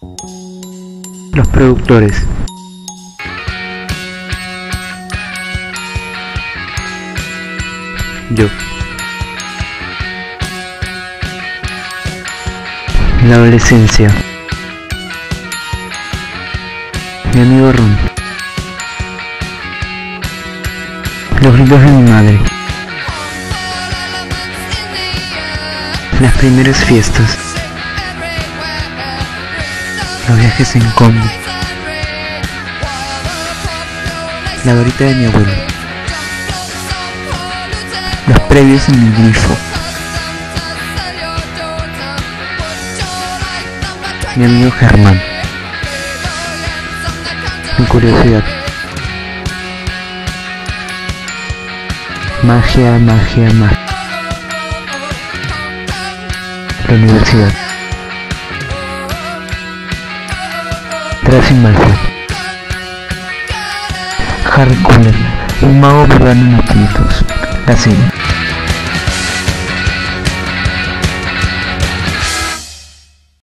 Los productores. Yo. La adolescencia. Mi amigo Ron. Los gritos de mi madre. Las primeras fiestas. Los viajes en combi. La varita de mi abuelo. Los previos en el grifo. Mi amigo Germán. Mi curiosidad. Magia, magia, magia. La universidad. Tracy Malfoy. Harry Cullen, un mago vegano en aprietos. La serie.